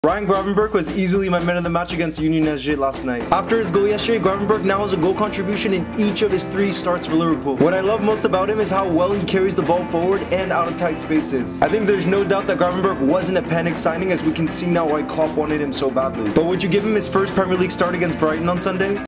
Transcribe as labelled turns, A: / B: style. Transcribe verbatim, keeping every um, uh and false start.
A: Ryan Gravenberch was easily my man of the match against Union S G last night. After his goal yesterday, Gravenberch now has a goal contribution in each of his three starts for Liverpool. What I love most about him is how well he carries the ball forward and out of tight spaces. I think there's no doubt that Gravenberch wasn't a panic signing, as we can see now why Klopp wanted him so badly. But would you give him his first Premier League start against Brighton on Sunday?